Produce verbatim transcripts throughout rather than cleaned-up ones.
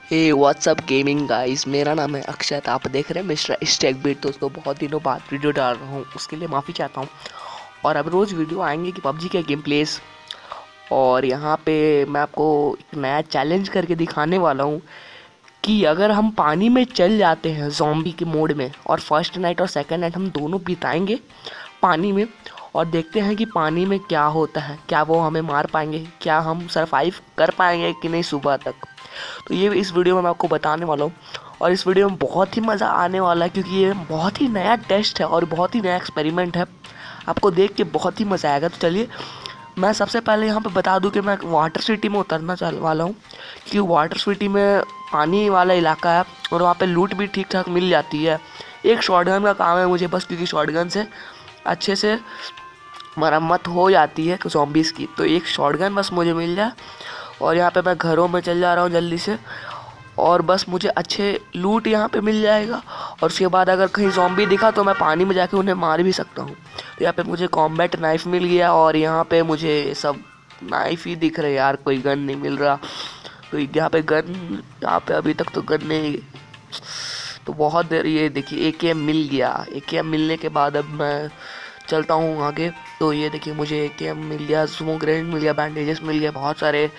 हे WhatsApp gaming guys, मेरा नाम है अक्षत। आप देख रहे हैं मिस्टर स्टैक बीट। दोस्तों, बहुत दिनों बाद वीडियो डाल रहा हूँ, उसके लिए माफ़ी चाहता हूँ। और अब रोज़ वीडियो आएंगे कि पबजी के गेम प्लेस। और यहाँ पे मैं आपको एक नया चैलेंज करके दिखाने वाला हूँ कि अगर हम पानी में चल जाते हैं ज़ॉम्बी के मोड में, और फर्स्ट नाइट और सेकंड नाइट हम दोनों बिताएंगे पानी में, और देखते हैं कि पानी में क्या होता है, क्या वो हमें मार पाएंगे, क्या हम सरवाइव कर पाएंगे कि नहीं सुबह तक। तो ये इस वीडियो में मैं आपको बताने वाला हूँ। और इस वीडियो में बहुत ही मज़ा आने वाला है, क्योंकि ये बहुत ही नया टेस्ट है और बहुत ही नया एक्सपेरिमेंट है। आपको देख के बहुत ही मज़ा आएगा। तो चलिए, मैं सबसे पहले यहाँ पे बता दूँ कि मैं वाटर सिटी में उतरना चाह वाला हूँ, क्योंकि वाटर सिटी में पानी वाला इलाका है और वहाँ पे लूट भी ठीक ठाक मिल जाती है। एक शॉटगन का काम है मुझे बस, क्योंकि शॉटगन से अच्छे से मरम्मत हो जाती है ज़ॉम्बीज़ की। तो एक शॉटगन बस मुझे मिल जाए, और यहाँ पे मैं घरों में चल जा रहा हूँ जल्दी से, और बस मुझे अच्छे लूट यहाँ पे मिल जाएगा। और उसके बाद अगर कहीं ज़ॉम्बी दिखा तो मैं पानी में जाके उन्हें मार भी सकता हूँ। तो यहाँ पे मुझे कॉम्बैट नाइफ मिल गया, और यहाँ पे मुझे सब नाइफ ही दिख रहे यार, कोई गन नहीं मिल रहा। तो यहाँ पे गन, यहाँ पे अभी तक तो गन नहीं। तो बहुत देर, ये देखिए ए के एम मिल गया। ए के एम मिलने के बाद अब मैं चलता हूँ आगे। तो ये देखिए, मुझे ए के एम मिल गया, स्मोक ग्रेनेड मिल गया, बैंडेजेस मिल गया, बहुत सारे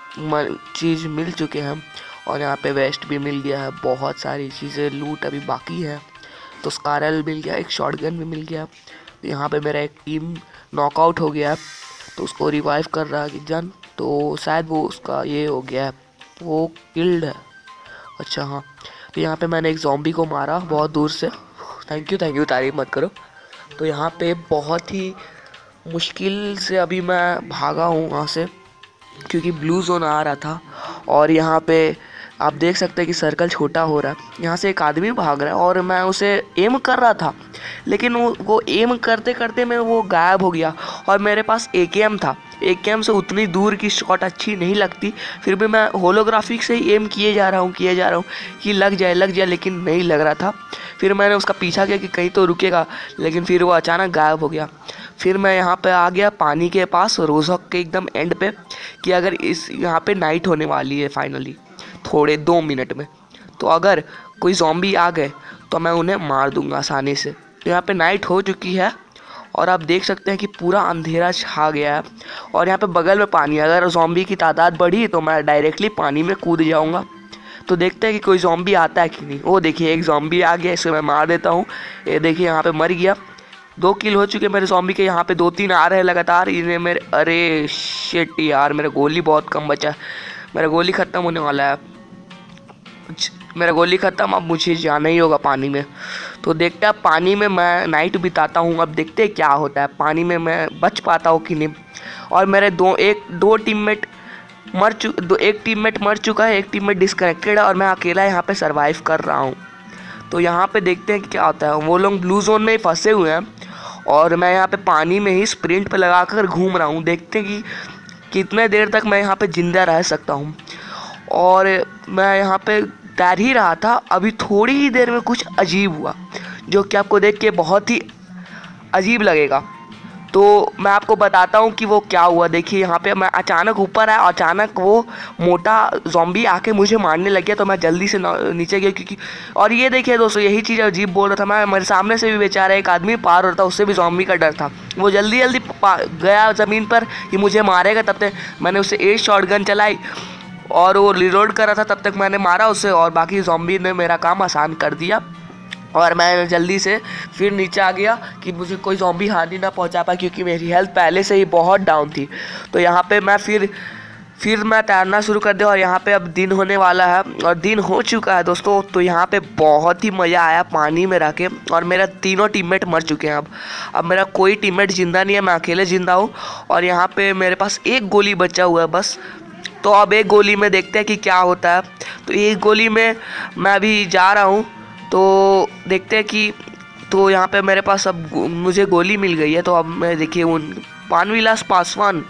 चीज़ मिल चुके हैं। और यहाँ पे वेस्ट भी मिल गया है, बहुत सारी चीज़ें लूट अभी बाकी है। तो स्कारल मिल गया, एक शॉटगन भी मिल गया। तो यहाँ पे मेरा एक टीम नॉकआउट हो गया, तो उसको रिवाइव कर रहा है जन। तो शायद वो उसका ये हो गया है, वो किल्ड है। अच्छा हाँ, तो यहाँ पे मैंने एक ज़ॉम्बी को मारा बहुत दूर से। थैंक यू थैंक यू, तारीफ मत करो। तो यहाँ पे बहुत ही मुश्किल से अभी मैं भागा हूँ वहाँ से, क्योंकि ब्लू जोन आ रहा था। और यहाँ पे आप देख सकते हैं कि सर्कल छोटा हो रहा है। यहाँ से एक आदमी भाग रहा है और मैं उसे एम कर रहा था, लेकिन वो वो एम करते करते में वो गायब हो गया। और मेरे पास ए के एम था। ए के एम से उतनी दूर की शॉट अच्छी नहीं लगती, फिर भी मैं होलोग्राफिक से ही एम किए जा रहा हूँ किए जा रहा हूँ कि लग जाए लग जाए, लेकिन नहीं लग रहा था। फिर मैंने उसका पीछा किया कि कहीं तो रुकेगा, लेकिन फिर वो अचानक गायब हो गया। फिर मैं यहाँ पे आ गया पानी के पास, रोजहॉक के एकदम एंड पे, कि अगर इस यहाँ पे नाइट होने वाली है फाइनली थोड़े दो मिनट में। तो अगर कोई ज़ॉम्बी आ गए तो मैं उन्हें मार दूंगा आसानी से। तो यहाँ पे नाइट हो चुकी है, और आप देख सकते हैं कि पूरा अंधेरा छा गया है। और यहाँ पे बगल में पानी है, अगर ज़ॉम्बी की तादाद बढ़ी तो मैं डायरेक्टली पानी में कूद जाऊँगा। तो देखते हैं कि कोई ज़ॉम्बी आता है कि नहीं। वो देखिए, एक ज़ॉम्बी आ गया, इसे मैं मार देता हूँ। ये देखिए, यहाँ पे मर गया। दो किल हो चुके मेरे ज़ॉम्बी के। यहाँ पे दो तीन आ रहे हैं लगातार, इन्हें मेरे, अरे शिट यार, मेरा गोली बहुत कम बचा। मेरा गोली ख़त्म होने वाला है, मेरा गोली ख़त्म। अब मुझे जाना ही होगा पानी में। तो देखते हैं पानी में मैं नाइट बिताता हूँ। अब देखते हैं क्या होता है, पानी में मैं बच पाता हूँ कि नहीं। और मेरे दो एक दो टीममेट मर चु दो एक टीममेट मर चुका है, एक टीममेट डिस्कनेक्टेड है, और मैं अकेला यहाँ पे सरवाइव कर रहा हूँ। तो यहाँ पे देखते हैं कि क्या होता है। वो लोग ब्लू जोन में फंसे हुए हैं, और मैं यहाँ पे पानी में ही स्प्रिंट पे लगा कर घूम रहा हूँ। देखते हैं कि कितने देर तक मैं यहाँ पे ज़िंदा रह सकता हूँ। और मैं यहाँ पे तैर ही रहा था, अभी थोड़ी ही देर में कुछ अजीब हुआ, जो कि आपको देख के बहुत ही अजीब लगेगा। तो मैं आपको बताता हूँ कि वो क्या हुआ। देखिए, यहाँ पे मैं अचानक ऊपर आया, अचानक वो मोटा ज़ॉम्बी आके मुझे मारने लग गया। तो मैं जल्दी से नीचे गया, क्योंकि और ये देखिए दोस्तों, यही चीज़ अजीब बोल रहा था मैं। मेरे सामने से भी बेचारा एक आदमी पार हो रहा था, उससे भी ज़ॉम्बी का डर था। वो जल्दी जल्दी गया ज़मीन पर कि मुझे मारेगा। तब तक मैंने उससे एक शॉटगन चलाई, और वो रिलोड कर रहा था, तब तक मैंने मारा उसे, और बाकी ज़ॉम्बी ने मेरा काम आसान कर दिया। और मैं जल्दी से फिर नीचे आ गया कि मुझे कोई ज़ॉम्बी हानि ना पहुंचा पाए, क्योंकि मेरी हेल्थ पहले से ही बहुत डाउन थी। तो यहाँ पे मैं फिर फिर मैं तैरना शुरू कर दिया, और यहाँ पे अब दिन होने वाला है, और दिन हो चुका है दोस्तों। तो यहाँ पे बहुत ही मज़ा आया पानी में रह के, और मेरा तीनों टीममेट मर चुके हैं। अब अब मेरा कोई टीममेट ज़िंदा नहीं है, मैं अकेले ज़िंदा हूँ। और यहाँ पे मेरे पास एक गोली बचा हुआ है बस। तो अब एक गोली में देखते हैं कि क्या होता है। तो एक गोली में मैं अभी जा रहा हूँ, तो देखते हैं कि, तो यहाँ पे मेरे पास अब मुझे गोली मिल गई है। तो अब मैं देखिए, उन पान विलास पासवान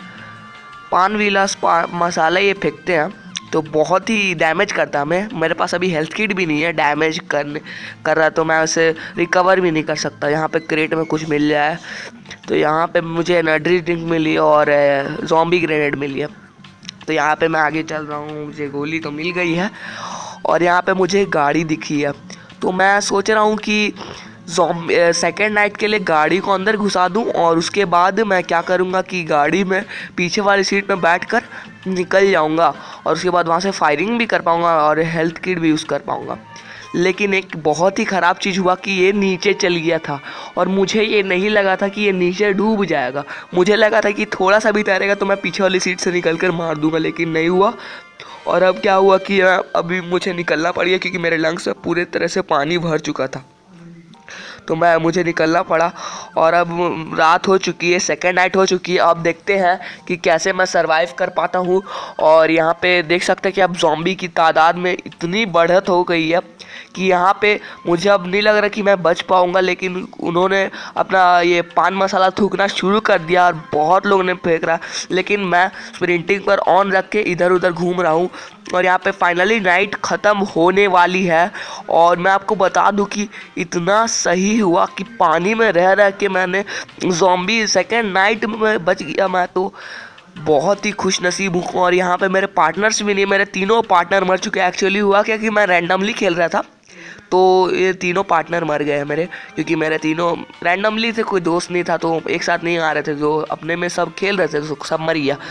पान विलास पा, मसाला ये फेंकते हैं, तो बहुत ही डैमेज करता है हमें। मेरे पास अभी हेल्थ किट भी नहीं है, डैमेज करने कर रहा, तो मैं उसे रिकवर भी नहीं कर सकता। यहाँ पे क्रेट में कुछ मिल जाए। तो यहाँ पे मुझे एनर्जी ड्रिंक मिली और ज़ॉम्बी ग्रेनेड मिली है। तो यहाँ पे मैं आगे चल रहा हूँ, मुझे गोली तो मिल गई है। और यहाँ पे मुझे गाड़ी दिखी है। तो मैं सोच रहा हूँ कि ज़ॉम्बी सेकेंड नाइट के लिए गाड़ी को अंदर घुसा दूं और उसके बाद मैं क्या करूंगा कि गाड़ी में पीछे वाली सीट में बैठकर निकल जाऊंगा और उसके बाद वहां से फायरिंग भी कर पाऊंगा और हेल्थ किट भी यूज़ कर पाऊंगा। लेकिन एक बहुत ही ख़राब चीज़ हुआ कि ये नीचे चल गया था और मुझे ये नहीं लगा था कि ये नीचे डूब जाएगा। मुझे लगा था कि थोड़ा सा भी तैरेगा तो मैं पीछे वाली सीट से निकल कर मार दूंगा, लेकिन नहीं हुआ। और अब क्या हुआ कि अभी मुझे निकलना पड़ गया क्योंकि मेरे लंग्स में पूरे तरह से पानी भर चुका था। तो मैं मुझे निकलना पड़ा और अब रात हो चुकी है, सेकेंड नाइट हो चुकी है। अब देखते हैं कि कैसे मैं सरवाइव कर पाता हूँ। और यहाँ पे देख सकते हैं कि अब ज़ॉम्बी की तादाद में इतनी बढ़त हो गई है कि यहाँ पे मुझे अब नहीं लग रहा कि मैं बच पाऊँगा, लेकिन उन्होंने अपना ये पान मसाला थूकना शुरू कर दिया और बहुत लोगों ने फेंक रहा। लेकिन मैं स्प्रिंटिंग पर ऑन रख के इधर उधर घूम रहा हूँ और यहाँ पे फाइनली नाइट ख़त्म होने वाली है। और मैं आपको बता दूं कि इतना सही हुआ कि पानी में रह रह के मैंने ज़ॉम्बी सेकेंड नाइट में बच गया। मैं तो बहुत ही खुश नसीब हूँ। और यहाँ पे मेरे पार्टनर्स भी नहीं, मेरे तीनों पार्टनर मर चुके हैं। एक्चुअली हुआ क्या कि मैं रैंडमली खेल रहा था तो ये तीनों पार्टनर मर गए मेरे, क्योंकि मेरे तीनों रैंडमली थे, कोई दोस्त नहीं था तो एक साथ नहीं आ रहे थे। जो अपने में सब खेल रहे थे तो सब मर गया।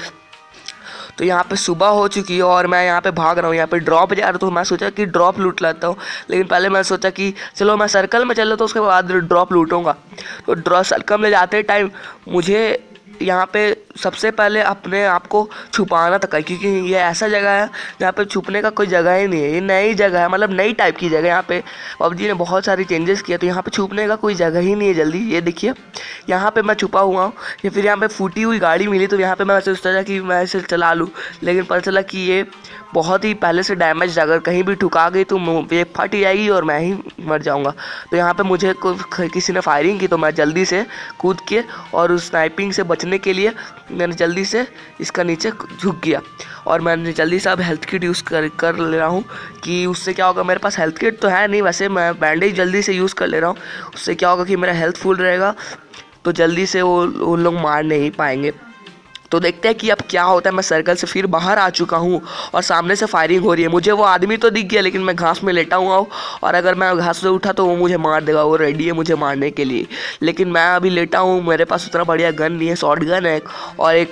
तो यहाँ पे सुबह हो चुकी है और मैं यहाँ पे भाग रहा हूँ। यहाँ पे ड्रॉप जा रहा हूँ तो मैं सोचा कि ड्रॉप लूट लेता हूँ, लेकिन पहले मैं सोचा कि चलो मैं सर्कल में चल रहा तो उसके बाद ड्रॉप लूटूंगा। तो ड्रॉप सर्कल में जाते टाइम मुझे यहाँ पे सबसे पहले अपने आप को छुपाना था, क्योंकि ये ऐसा जगह है जहाँ पे छुपने का कोई जगह ही नहीं है। ये नई जगह है, मतलब नई टाइप की जगह। यहाँ पे पबजी ने बहुत सारी चेंजेस किया तो यहाँ पे छुपने का कोई जगह ही नहीं है जल्दी। ये देखिए यहाँ पे मैं छुपा हुआ हूँ। या फिर यहाँ पे फूटी हुई गाड़ी मिली तो यहाँ पे मैं सोचता था कि मैं इसे चला लूँ, लेकिन पता चला कि ये बहुत ही पहले से डैमेज, अगर कहीं भी ठुका गई तो ये फट जाएगी और मैं ही मर जाऊँगा। तो यहाँ पे मुझे किसी ने फायरिंग की तो मैं जल्दी से कूद के और उस स्नाइपिंग से बचने के लिए मैंने जल्दी से इसका नीचे झुक गया और मैंने जल्दी से अब हेल्थ किट यूज़ कर कर ले रहा हूँ कि उससे क्या होगा। मेरे पास हेल्थ किट तो है नहीं, वैसे मैं बैंडेज जल्दी से यूज़ कर ले रहा हूँ। उससे क्या होगा कि मेरा हेल्थ फुल रहेगा तो जल्दी से वो उन लोग मार नहीं पाएंगे। तो देखते हैं कि अब क्या होता है। मैं सर्कल से फिर बाहर आ चुका हूँ और सामने से फायरिंग हो रही है। मुझे वो आदमी तो दिख गया, लेकिन मैं घास में लेटा हुआ हूँ और अगर मैं घास से उठा तो वो मुझे मार देगा। वो रेडी है मुझे मारने के लिए, लेकिन मैं अभी लेटा हूँ। मेरे पास उतना बढ़िया गन नहीं है, शॉर्ट गन है और एक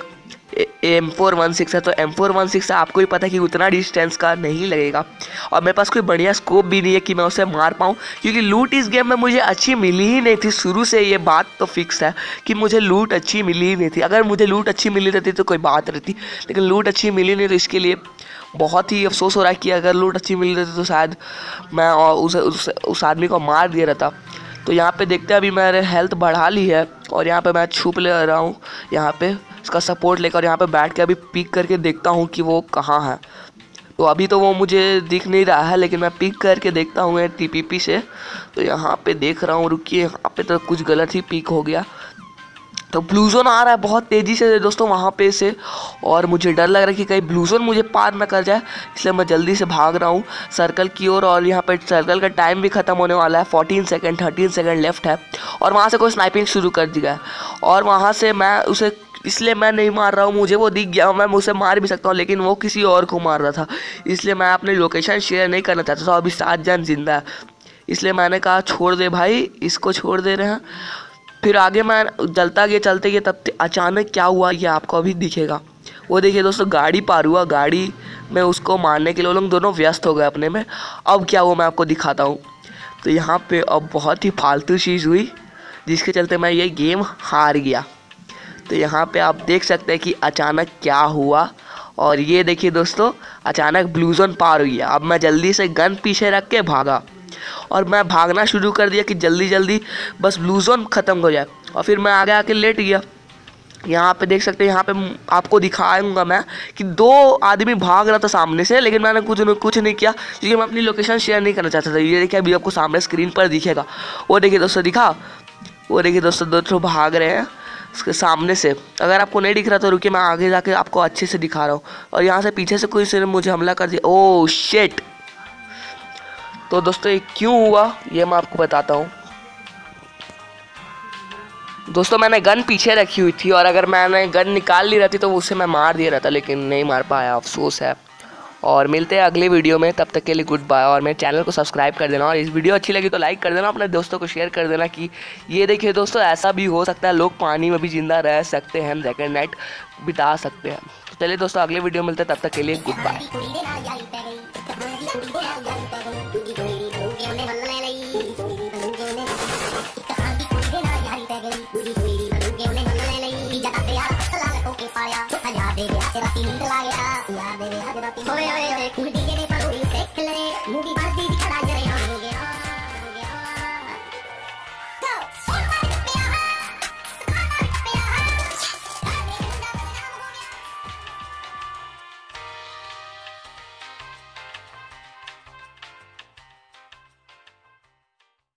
एम फोर वन सिक्स है। तो एम फोर वन सिक्स आपको ही पता है कि उतना डिस्टेंस का नहीं लगेगा और मेरे पास कोई बढ़िया स्कोप भी नहीं है कि मैं उसे मार पाऊँ, क्योंकि लूट इस गेम में मुझे अच्छी मिली ही नहीं थी। शुरू से ये बात तो फिक्स है कि मुझे लूट अच्छी मिली ही नहीं थी। अगर मुझे लूट अच्छी मिली रहती तो कोई बात रहती, लेकिन लूट अच्छी मिली नहीं, तो इसके लिए बहुत ही अफसोस हो रहा है कि अगर लूट अच्छी मिली रहती तो शायद मैं उस, उस, उस आदमी को मार दिया रहता। तो यहाँ पे देखते हैं, अभी मैंने हेल्थ बढ़ा ली है और यहाँ पे मैं छुप ले रहा हूँ यहाँ पे इसका सपोर्ट लेकर। यहाँ पे बैठ के अभी पीक करके देखता हूँ कि वो कहाँ है। तो अभी तो वो मुझे दिख नहीं रहा है, लेकिन मैं पीक करके देखता हूँ टीपीपी से। तो यहाँ पे देख रहा हूँ, रुकिए, यहाँ पे तो कुछ गलत ही पीक हो गया। तो ब्लू जोन आ रहा है बहुत तेज़ी से दोस्तों वहाँ पे से, और मुझे डर लग रहा है कि कहीं ब्लू जोन मुझे पार ना कर जाए, इसलिए मैं जल्दी से भाग रहा हूँ सर्कल की ओर। और, और यहाँ पे सर्कल का टाइम भी ख़त्म होने वाला है, fourteen second thirteen second left है। और वहाँ से कोई स्नाइपिंग शुरू कर दिया है और वहाँ से मैं उसे, इसलिए मैं नहीं मार रहा हूँ, मुझे वो दिख गया, मैं उसे मार भी सकता हूँ, लेकिन वो किसी और को मार रहा था, इसलिए मैं अपनी लोकेशन शेयर नहीं करना चाहता था। अभी सात जन जिंदा है, इसलिए मैंने कहा छोड़ दे भाई, इसको छोड़ दे रहे हैं। फिर आगे मैं जलता गया चलते गया, तब अचानक क्या हुआ ये आपको अभी दिखेगा। वो देखिए दोस्तों, गाड़ी पार हुआ, गाड़ी में उसको मारने के लिए वो लोग दोनों व्यस्त हो गए अपने में। अब क्या हुआ मैं आपको दिखाता हूँ। तो यहाँ पे अब बहुत ही फालतू चीज़ हुई जिसके चलते मैं ये गेम हार गया। तो यहाँ पे आप देख सकते हैं कि अचानक क्या हुआ, और ये देखिए दोस्तों, अचानक ब्लू जोन पार हो गया। अब मैं जल्दी से गन पीछे रख के भागा और मैं भागना शुरू कर दिया कि जल्दी जल्दी बस ब्लू जोन ख़त्म हो जाए, और फिर मैं आगे आके लेट गया। यहाँ पे देख सकते हैं, यहाँ पे आपको दिखाऊंगा मैं कि दो आदमी भाग रहा था सामने से, लेकिन मैंने कुछ न, कुछ नहीं किया क्योंकि मैं अपनी लोकेशन शेयर नहीं करना चाहता था। ये देखिए अभी आपको सामने स्क्रीन पर दिखेगा, वो देखिए दोस्तों, दिखा, वो देखिए दोस्तों, दो ठो भाग रहे हैं उसके सामने से। अगर आपको नहीं दिख रहा तो रुकिए, मैं आगे जाके आपको अच्छे से दिखा रहा हूँ। और यहाँ से पीछे से कोई ने मुझे हमला कर दिया, ओह शिट। तो दोस्तों ये क्यों हुआ ये मैं आपको बताता हूँ। दोस्तों मैंने गन पीछे रखी हुई थी और अगर मैंने गन निकाल ली रहती तो उसे मैं मार दिया रहता, लेकिन नहीं मार पाया, अफसोस है। और मिलते हैं अगले वीडियो में, तब तक के लिए गुड बाय। और मेरे चैनल को सब्सक्राइब कर देना, और इस वीडियो अच्छी लगी तो लाइक कर देना, अपने दोस्तों को शेयर कर देना कि ये देखिए दोस्तों ऐसा भी हो सकता है, लोग पानी में भी जिंदा रह सकते हैं, हम सेकंड नाइट बिता सकते हैं। तो चलिए दोस्तों अगले वीडियो मिलते हैं, तब तक के लिए goodbye. Oye, oye, oye,